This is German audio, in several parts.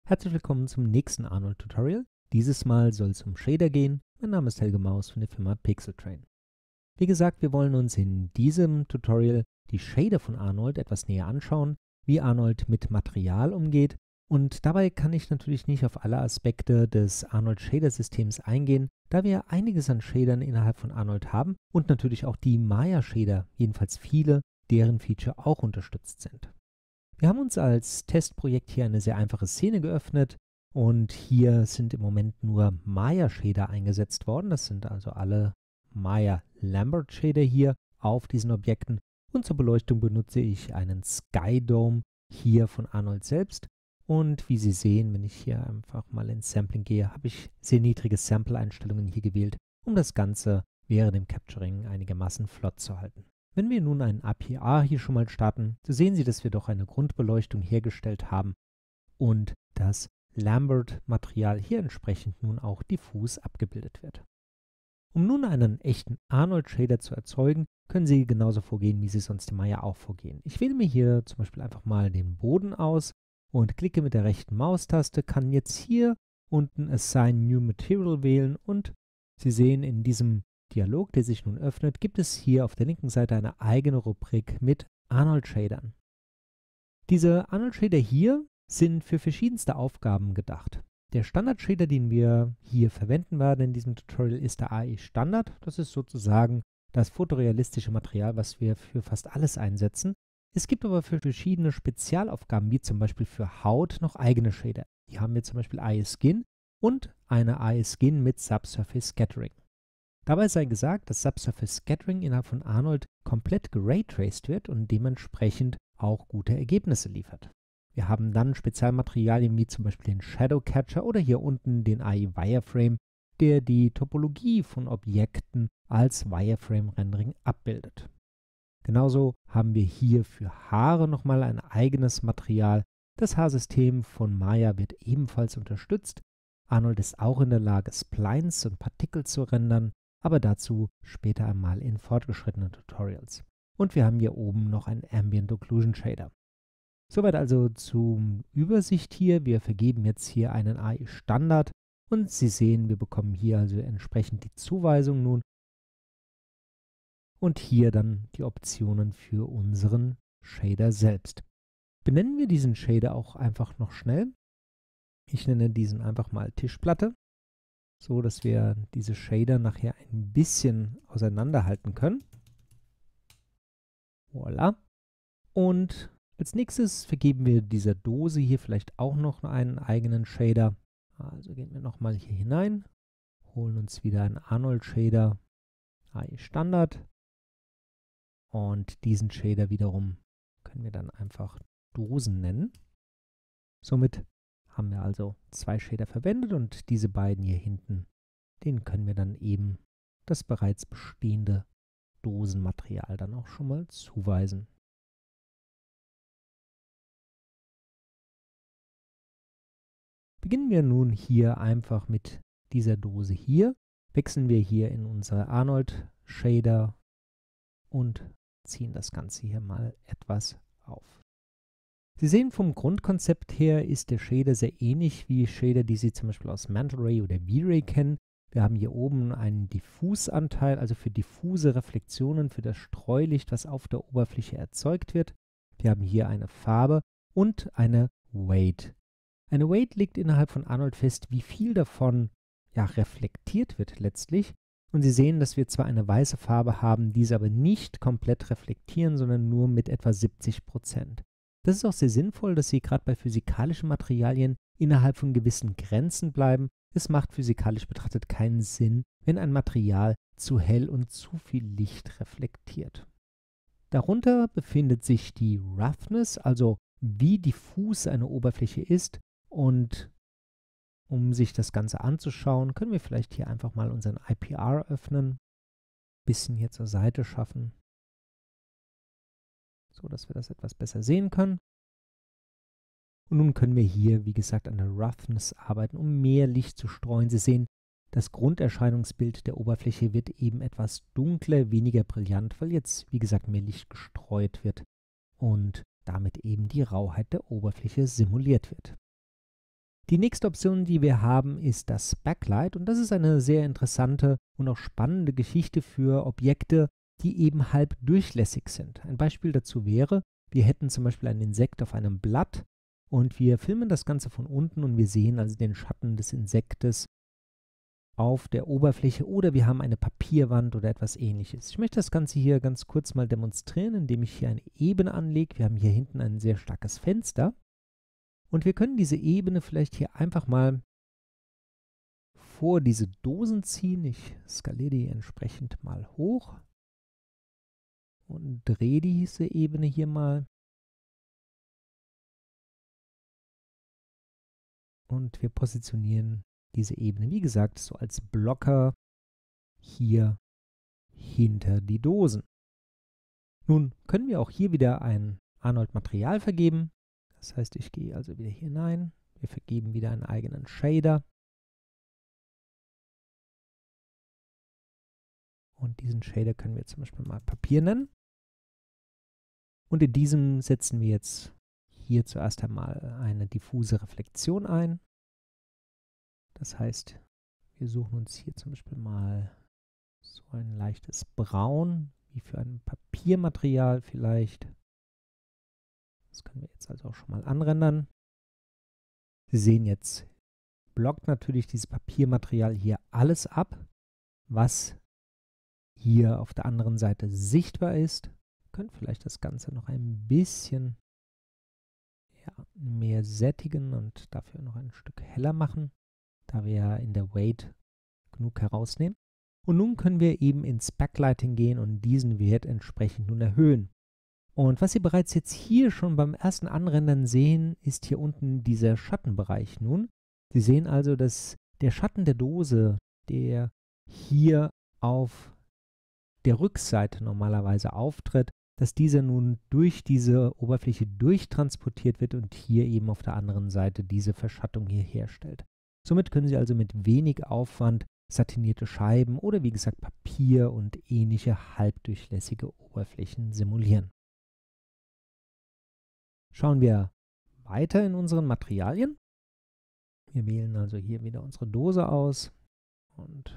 Herzlich willkommen zum nächsten Arnold-Tutorial. Dieses Mal soll es um Shader gehen. Mein Name ist Helge Maus von der Firma Pixeltrain. Wie gesagt, wir wollen uns in diesem Tutorial die Shader von Arnold etwas näher anschauen, wie Arnold mit Material umgeht. Und dabei kann ich natürlich nicht auf alle Aspekte des Arnold Shader Systems eingehen, da wir einiges an Shadern innerhalb von Arnold haben und natürlich auch die Maya Shader, jedenfalls viele, deren Feature auch unterstützt sind. Wir haben uns als Testprojekt hier eine sehr einfache Szene geöffnet und hier sind im Moment nur Maya-Shader eingesetzt worden. Das sind also alle Maya-Lambert-Shader hier auf diesen Objekten. Und zur Beleuchtung benutze ich einen Sky Dome hier von Arnold selbst. Und wie Sie sehen, wenn ich hier einfach mal ins Sampling gehe, habe ich sehr niedrige Sample-Einstellungen hier gewählt, um das Ganze während dem Capturing einigermaßen flott zu halten. Wenn wir nun einen APR hier schon mal starten, so sehen Sie, dass wir doch eine Grundbeleuchtung hergestellt haben und das Lambert-Material hier entsprechend nun auch diffus abgebildet wird. Um nun einen echten Arnold-Shader zu erzeugen, können Sie genauso vorgehen, wie Sie sonst im Maya auch vorgehen. Ich wähle mir hier zum Beispiel einfach mal den Boden aus und klicke mit der rechten Maustaste, kann jetzt hier unten Assign New Material wählen und Sie sehen in diesem Dialog, der sich nun öffnet, gibt es hier auf der linken Seite eine eigene Rubrik mit Arnold-Shadern. Diese Arnold-Shader hier sind für verschiedenste Aufgaben gedacht. Der Standard-Shader, den wir hier verwenden werden in diesem Tutorial, ist der AE-Standard. Das ist sozusagen das fotorealistische Material, was wir für fast alles einsetzen. Es gibt aber für verschiedene Spezialaufgaben, wie zum Beispiel für Haut, noch eigene Shader. Hier haben wir zum Beispiel AE-Skin und eine AE-Skin mit Subsurface Scattering. Dabei sei gesagt, dass Subsurface Scattering innerhalb von Arnold komplett geraytraced wird und dementsprechend auch gute Ergebnisse liefert. Wir haben dann Spezialmaterialien wie zum Beispiel den Shadow Catcher oder hier unten den AI Wireframe, der die Topologie von Objekten als Wireframe-Rendering abbildet. Genauso haben wir hier für Haare nochmal ein eigenes Material. Das Haarsystem von Maya wird ebenfalls unterstützt. Arnold ist auch in der Lage, Splines und Partikel zu rendern, aber dazu später einmal in fortgeschrittenen Tutorials. Und wir haben hier oben noch einen Ambient Occlusion Shader. Soweit also zur Übersicht hier. Wir vergeben jetzt hier einen AI Standard und Sie sehen, wir bekommen hier also entsprechend die Zuweisung nun und hier dann die Optionen für unseren Shader selbst. Benennen wir diesen Shader auch einfach noch schnell. Ich nenne diesen einfach mal Tischplatte, so dass wir diese Shader nachher ein bisschen auseinanderhalten können. Voilà. Und als nächstes vergeben wir dieser Dose hier vielleicht auch noch einen eigenen Shader. Also gehen wir nochmal hier hinein, holen uns wieder einen Arnold Shader, AI Standard. Und diesen Shader wiederum können wir dann einfach Dosen nennen. Somit haben wir also zwei Shader verwendet und diese beiden hier hinten, denen können wir dann eben das bereits bestehende Dosenmaterial dann auch schon mal zuweisen. Beginnen wir nun hier einfach mit dieser Dose hier, wechseln wir hier in unsere Arnold Shader und ziehen das Ganze hier mal etwas auf. Sie sehen, vom Grundkonzept her ist der Shader sehr ähnlich wie Shader, die Sie zum Beispiel aus Manta Ray oder V-Ray kennen. Wir haben hier oben einen Diffusanteil, also für diffuse Reflexionen, für das Streulicht, was auf der Oberfläche erzeugt wird. Wir haben hier eine Farbe und eine Weight. Eine Weight legt innerhalb von Arnold fest, wie viel davon reflektiert wird letztlich. Und Sie sehen, dass wir zwar eine weiße Farbe haben, diese aber nicht komplett reflektieren, sondern nur mit etwa 70%. Das ist auch sehr sinnvoll, dass Sie gerade bei physikalischen Materialien innerhalb von gewissen Grenzen bleiben. Es macht physikalisch betrachtet keinen Sinn, wenn ein Material zu hell und zu viel Licht reflektiert. Darunter befindet sich die Roughness, also wie diffus eine Oberfläche ist. Und um sich das Ganze anzuschauen, können wir vielleicht hier einfach mal unseren IPR öffnen, ein bisschen hier zur Seite schaffen, so dass wir das etwas besser sehen können. Und nun können wir hier, wie gesagt, an der Roughness arbeiten, um mehr Licht zu streuen. Sie sehen, das Grunderscheinungsbild der Oberfläche wird eben etwas dunkler, weniger brillant, weil jetzt, wie gesagt, mehr Licht gestreut wird und damit eben die Rauheit der Oberfläche simuliert wird. Die nächste Option, die wir haben, ist das Backlight und das ist eine sehr interessante und auch spannende Geschichte für Objekte, die eben halb durchlässig sind. Ein Beispiel dazu wäre, wir hätten zum Beispiel ein Insekt auf einem Blatt und wir filmen das Ganze von unten und wir sehen also den Schatten des Insektes auf der Oberfläche oder wir haben eine Papierwand oder etwas Ähnliches. Ich möchte das Ganze hier ganz kurz mal demonstrieren, indem ich hier eine Ebene anlege. Wir haben hier hinten ein sehr starkes Fenster und wir können diese Ebene vielleicht hier einfach mal vor diese Dosen ziehen. Ich skaliere die entsprechend mal hoch und drehe diese Ebene hier mal. Und wir positionieren diese Ebene, wie gesagt, so als Blocker hier hinter die Dosen. Nun können wir auch hier wieder ein Arnold-Material vergeben. Das heißt, ich gehe also wieder hier hinein. Wir vergeben wieder einen eigenen Shader. Und diesen Shader können wir zum Beispiel mal Papier nennen. Und in diesem setzen wir jetzt hier zuerst einmal eine diffuse Reflexion ein. Das heißt, wir suchen uns hier zum Beispiel mal so ein leichtes Braun, wie für ein Papiermaterial vielleicht. Das können wir jetzt also auch schon mal anrendern. Sie sehen jetzt, blockt natürlich dieses Papiermaterial hier alles ab, was hier auf der anderen Seite sichtbar ist. Wir können vielleicht das Ganze noch ein bisschen mehr sättigen und dafür noch ein Stück heller machen, da wir ja in der Weight genug herausnehmen. Und nun können wir eben ins Backlighting gehen und diesen Wert entsprechend nun erhöhen. Und was Sie bereits jetzt hier schon beim ersten Anrendern sehen, ist hier unten dieser Schattenbereich nun. Sie sehen also, dass der Schatten der Dose, der hier auf der Rückseite normalerweise auftritt, dass dieser nun durch diese Oberfläche durchtransportiert wird und hier eben auf der anderen Seite diese Verschattung hier herstellt. Somit können Sie also mit wenig Aufwand satinierte Scheiben oder wie gesagt Papier und ähnliche halbdurchlässige Oberflächen simulieren. Schauen wir weiter in unseren Materialien. Wir wählen also hier wieder unsere Dose aus und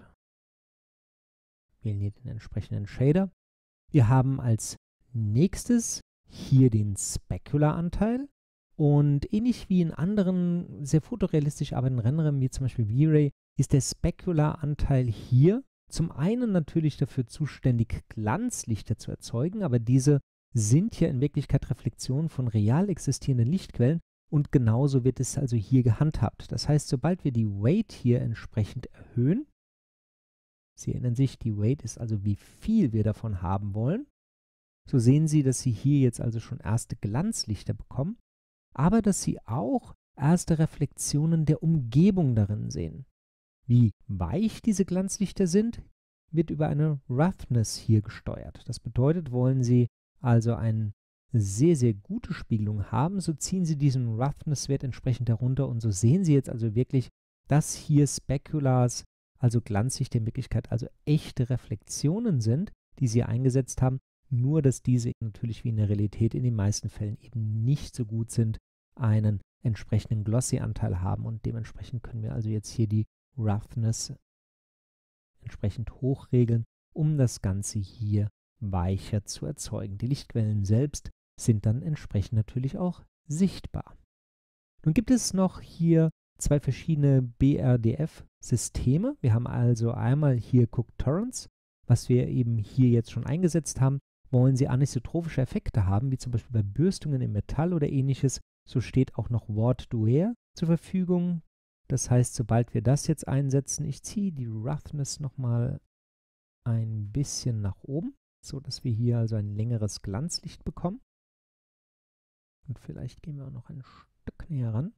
wählen hier den entsprechenden Shader. Wir haben als nächstes hier den Specular-Anteil und ähnlich wie in anderen sehr fotorealistisch arbeitenden Renderern, wie zum Beispiel V-Ray, ist der Specular-Anteil hier zum einen natürlich dafür zuständig, Glanzlichter zu erzeugen, aber diese sind ja in Wirklichkeit Reflexionen von real existierenden Lichtquellen und genauso wird es also hier gehandhabt. Das heißt, sobald wir die Weight hier entsprechend erhöhen, Sie erinnern sich, die Weight ist also, wie viel wir davon haben wollen, so sehen Sie, dass Sie hier jetzt also schon erste Glanzlichter bekommen, aber dass Sie auch erste Reflexionen der Umgebung darin sehen. Wie weich diese Glanzlichter sind, wird über eine Roughness hier gesteuert. Das bedeutet, wollen Sie also eine sehr, sehr gute Spiegelung haben, so ziehen Sie diesen Roughness-Wert entsprechend herunter und so sehen Sie jetzt also wirklich, dass hier Speculars, also Glanzlichter in Wirklichkeit, also echte Reflexionen sind, die Sie eingesetzt haben, nur dass diese natürlich wie in der Realität in den meisten Fällen eben nicht so gut sind, einen entsprechenden Glossy-Anteil haben und dementsprechend können wir also jetzt hier die Roughness entsprechend hochregeln, um das Ganze hier weicher zu erzeugen. Die Lichtquellen selbst sind dann entsprechend natürlich auch sichtbar. Nun gibt es noch hier zwei verschiedene BRDF-Systeme. Wir haben also einmal hier Cook Torrents, was wir eben hier jetzt schon eingesetzt haben. Wollen Sie anisotropische Effekte haben, wie zum Beispiel bei Bürstungen im Metall oder ähnliches, so steht auch noch Ward Duer zur Verfügung. Das heißt, sobald wir das jetzt einsetzen, ich ziehe die Roughness nochmal ein bisschen nach oben, so dass wir hier also ein längeres Glanzlicht bekommen. Und vielleicht gehen wir auch noch ein Stück näher ran.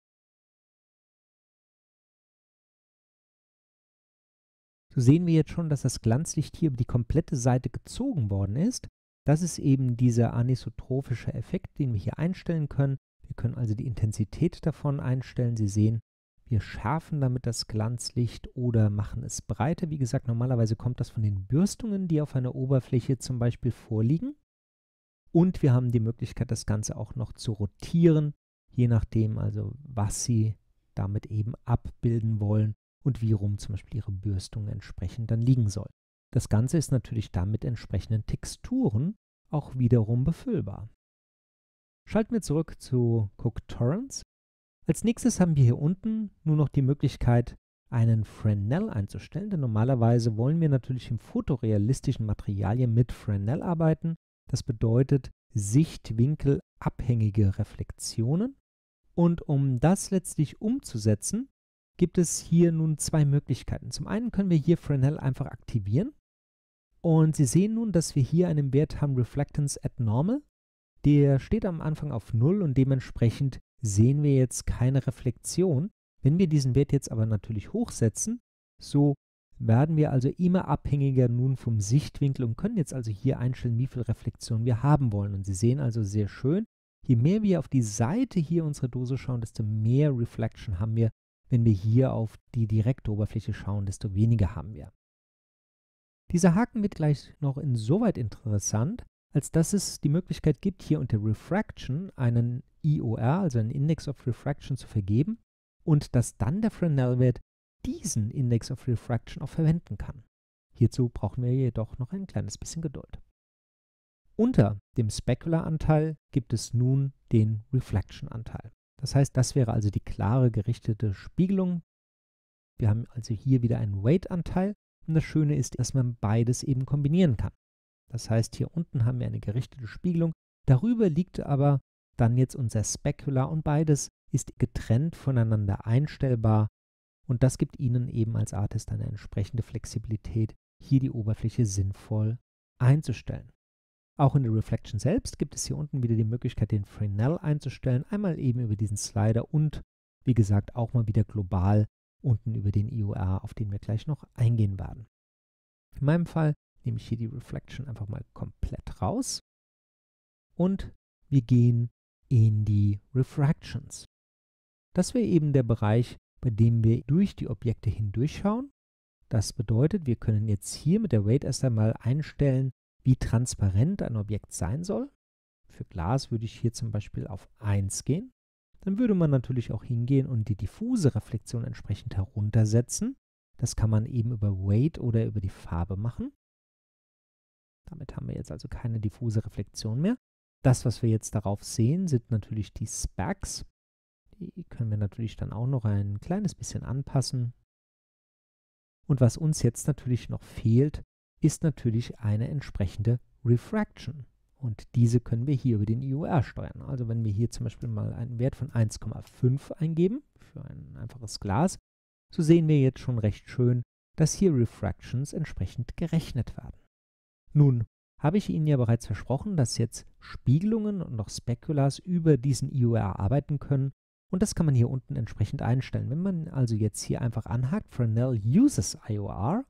So sehen wir jetzt schon, dass das Glanzlicht hier über die komplette Seite gezogen worden ist. Das ist eben dieser anisotropische Effekt, den wir hier einstellen können. Wir können also die Intensität davon einstellen. Sie sehen, wir schärfen damit das Glanzlicht oder machen es breiter. Wie gesagt, normalerweise kommt das von den Bürstungen, die auf einer Oberfläche zum Beispiel vorliegen. Und wir haben die Möglichkeit, das Ganze auch noch zu rotieren, je nachdem also, was Sie damit eben abbilden wollen und wie rum zum Beispiel ihre Bürstung entsprechend dann liegen soll. Das Ganze ist natürlich dann mit entsprechenden Texturen auch wiederum befüllbar. Schalten wir zurück zu CookTorrents. Als nächstes haben wir hier unten nur noch die Möglichkeit, einen Fresnel einzustellen, denn normalerweise wollen wir natürlich im fotorealistischen Materialien mit Fresnel arbeiten. Das bedeutet sichtwinkelabhängige Reflexionen. Und um das letztlich umzusetzen, gibt es hier nun zwei Möglichkeiten. Zum einen können wir hier Fresnel einfach aktivieren und Sie sehen nun, dass wir hier einen Wert haben, Reflectance at Normal. Der steht am Anfang auf 0 und dementsprechend sehen wir jetzt keine Reflexion. Wenn wir diesen Wert jetzt aber natürlich hochsetzen, so werden wir also immer abhängiger nun vom Sichtwinkel und können jetzt also hier einstellen, wie viel Reflexion wir haben wollen. Und Sie sehen also sehr schön, je mehr wir auf die Seite hier unserer Dose schauen, desto mehr Reflection haben wir. Wenn wir hier auf die direkte Oberfläche schauen, desto weniger haben wir. Dieser Haken wird gleich noch insoweit interessant, als dass es die Möglichkeit gibt, hier unter Refraction einen IOR, also einen Index of Refraction, zu vergeben und dass dann der Fresnel-Wert diesen Index of Refraction auch verwenden kann. Hierzu brauchen wir jedoch noch ein kleines bisschen Geduld. Unter dem Specular-Anteil gibt es nun den Reflection-Anteil. Das heißt, das wäre also die klare gerichtete Spiegelung. Wir haben also hier wieder einen Weight-Anteil und das Schöne ist, dass man beides eben kombinieren kann. Das heißt, hier unten haben wir eine gerichtete Spiegelung, darüber liegt aber dann jetzt unser Specular und beides ist getrennt voneinander einstellbar und das gibt Ihnen eben als Artist eine entsprechende Flexibilität, hier die Oberfläche sinnvoll einzustellen. Auch in der Reflection selbst gibt es hier unten wieder die Möglichkeit, den Fresnel einzustellen, einmal eben über diesen Slider und wie gesagt auch mal wieder global unten über den IOR, auf den wir gleich noch eingehen werden. In meinem Fall nehme ich hier die Reflection einfach mal komplett raus und wir gehen in die Refractions. Das wäre eben der Bereich, bei dem wir durch die Objekte hindurchschauen. Das bedeutet, wir können jetzt hier mit der Weight erst einmal einstellen, wie transparent ein Objekt sein soll. Für Glas würde ich hier zum Beispiel auf 1 gehen. Dann würde man natürlich auch hingehen und die diffuse Reflexion entsprechend heruntersetzen. Das kann man eben über Weight oder über die Farbe machen. Damit haben wir jetzt also keine diffuse Reflexion mehr. Das, was wir jetzt darauf sehen, sind natürlich die Specs. Die können wir natürlich dann auch noch ein kleines bisschen anpassen. Und was uns jetzt natürlich noch fehlt, ist natürlich eine entsprechende Refraction. Und diese können wir hier über den IOR steuern. Also wenn wir hier zum Beispiel mal einen Wert von 1,5 eingeben für ein einfaches Glas, so sehen wir jetzt schon recht schön, dass hier Refractions entsprechend gerechnet werden. Nun habe ich Ihnen ja bereits versprochen, dass jetzt Spiegelungen und auch Speculars über diesen IOR arbeiten können und das kann man hier unten entsprechend einstellen. Wenn man also jetzt hier einfach anhakt, Fresnel uses IOR,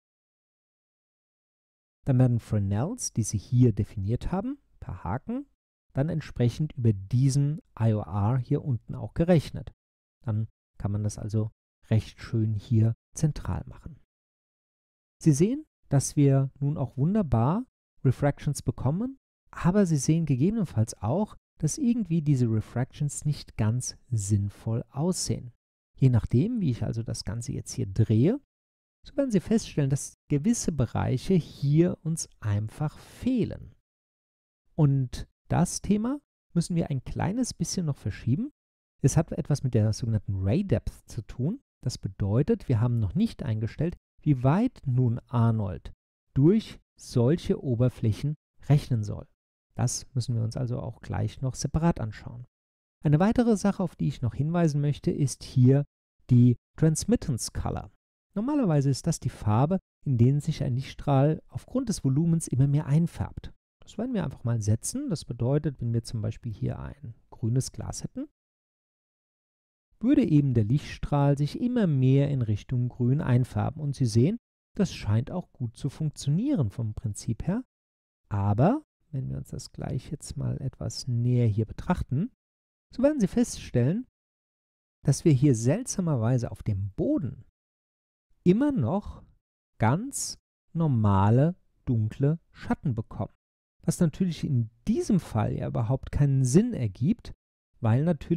dann werden Fresnels, die Sie hier definiert haben, per Haken, dann entsprechend über diesen IOR hier unten auch gerechnet. Dann kann man das also recht schön hier zentral machen. Sie sehen, dass wir nun auch wunderbar Refractions bekommen, aber Sie sehen gegebenenfalls auch, dass irgendwie diese Refractions nicht ganz sinnvoll aussehen. Je nachdem, wie ich also das Ganze jetzt hier drehe, so werden Sie feststellen, dass gewisse Bereiche hier uns einfach fehlen. Und das Thema müssen wir ein kleines bisschen noch verschieben. Es hat etwas mit der sogenannten Ray Depth zu tun. Das bedeutet, wir haben noch nicht eingestellt, wie weit nun Arnold durch solche Oberflächen rechnen soll. Das müssen wir uns also auch gleich noch separat anschauen. Eine weitere Sache, auf die ich noch hinweisen möchte, ist hier die Transmittance Color. Normalerweise ist das die Farbe, in der sich ein Lichtstrahl aufgrund des Volumens immer mehr einfärbt. Das werden wir einfach mal setzen. Das bedeutet, wenn wir zum Beispiel hier ein grünes Glas hätten, würde eben der Lichtstrahl sich immer mehr in Richtung Grün einfärben. Und Sie sehen, das scheint auch gut zu funktionieren vom Prinzip her. Aber wenn wir uns das gleich jetzt mal etwas näher hier betrachten, so werden Sie feststellen, dass wir hier seltsamerweise auf dem Boden immer noch ganz normale, dunkle Schatten bekommen. Was natürlich in diesem Fall ja überhaupt keinen Sinn ergibt, weil natürlich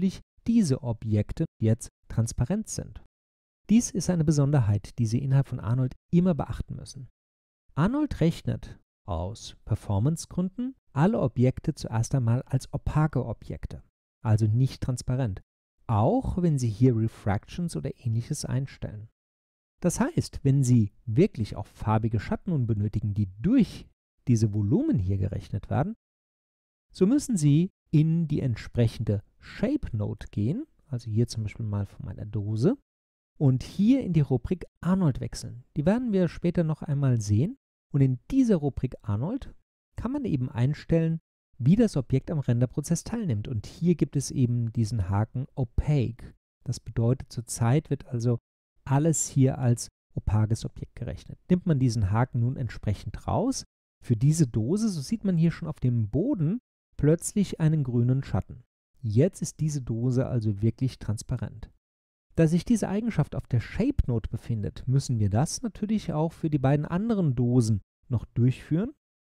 diese Objekte jetzt transparent sind. Dies ist eine Besonderheit, die Sie innerhalb von Arnold immer beachten müssen. Arnold rechnet aus Performancegründen alle Objekte zuerst einmal als opake Objekte, also nicht transparent, auch wenn Sie hier Refractions oder ähnliches einstellen. Das heißt, wenn Sie wirklich auch farbige Schatten nun benötigen, die durch diese Volumen hier gerechnet werden, so müssen Sie in die entsprechende Shape Node gehen, also hier zum Beispiel mal von meiner Dose, und hier in die Rubrik Arnold wechseln. Die werden wir später noch einmal sehen. Und in dieser Rubrik Arnold kann man eben einstellen, wie das Objekt am Renderprozess teilnimmt. Und hier gibt es eben diesen Haken Opaque. Das bedeutet, zurzeit wird also alles hier als opakes Objekt gerechnet. Nimmt man diesen Haken nun entsprechend raus, für diese Dose, so sieht man hier schon auf dem Boden plötzlich einen grünen Schatten. Jetzt ist diese Dose also wirklich transparent. Da sich diese Eigenschaft auf der Shape Node befindet, müssen wir das natürlich auch für die beiden anderen Dosen noch durchführen.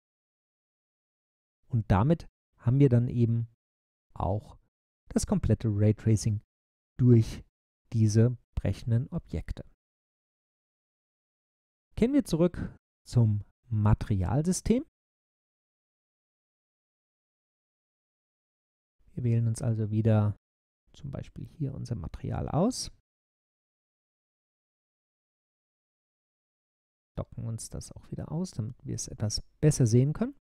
Und damit haben wir dann eben auch das komplette Raytracing durch diese brechenden Objekte. Kehren wir zurück zum Materialsystem. Wir wählen uns also wieder zum Beispiel hier unser Material aus, docken uns das auch wieder aus, damit wir es etwas besser sehen können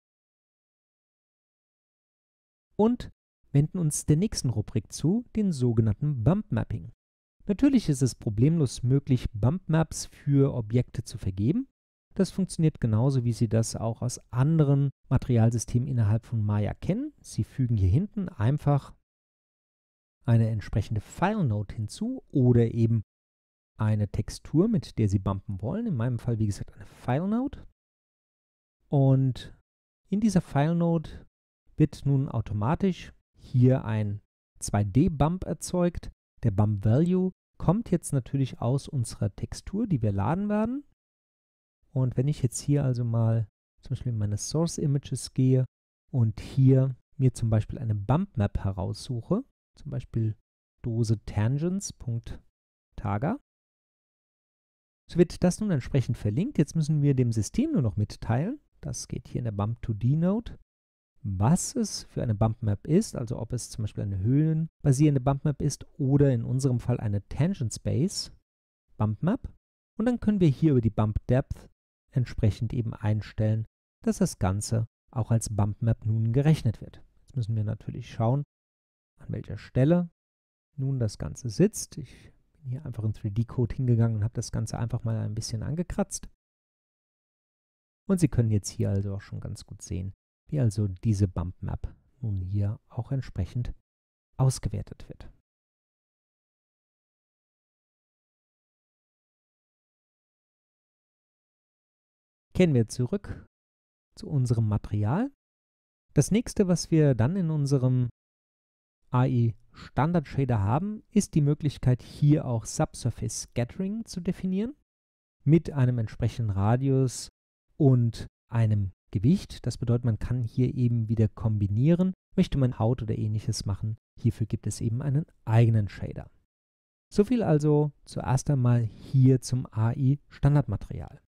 und wenden uns der nächsten Rubrik zu, den sogenannten Bump Mapping. Natürlich ist es problemlos möglich, Bump Maps für Objekte zu vergeben. Das funktioniert genauso, wie Sie das auch aus anderen Materialsystemen innerhalb von Maya kennen. Sie fügen hier hinten einfach eine entsprechende File-Node hinzu oder eben eine Textur, mit der Sie bumpen wollen. In meinem Fall, wie gesagt, eine File-Node. Und in dieser File-Node wird nun automatisch hier ein 2D-Bump erzeugt. Der Bump-Value kommt jetzt natürlich aus unserer Textur, die wir laden werden. Und wenn ich jetzt hier also mal zum Beispiel in meine Source Images gehe und hier mir zum Beispiel eine Bump Map heraussuche, zum Beispiel Dose Tangents.taga, so wird das nun entsprechend verlinkt. Jetzt müssen wir dem System nur noch mitteilen, das geht hier in der Bump2D-Node, was es für eine Bump Map ist, also ob es zum Beispiel eine höhenbasierende Bump Map ist oder in unserem Fall eine Tangent Space Bump Map. Und dann können wir hier über die Bump Depth entsprechend eben einstellen, dass das Ganze auch als Bump Map nun gerechnet wird. Jetzt müssen wir natürlich schauen, an welcher Stelle nun das Ganze sitzt. Ich bin hier einfach in 3D-Code hingegangen und habe das Ganze einfach mal ein bisschen angekratzt. Und Sie können jetzt hier also auch schon ganz gut sehen, wie also diese Bump Map nun hier auch entsprechend ausgewertet wird. Kehren wir zurück zu unserem Material. Das nächste, was wir dann in unserem AI Standard Shader haben, ist die Möglichkeit, hier auch Subsurface Scattering zu definieren mit einem entsprechenden Radius und einem Gewicht. Das bedeutet, man kann hier eben wieder kombinieren. Möchte man Haut oder ähnliches machen, hierfür gibt es eben einen eigenen Shader. So viel also zuerst einmal hier zum AI Standardmaterial.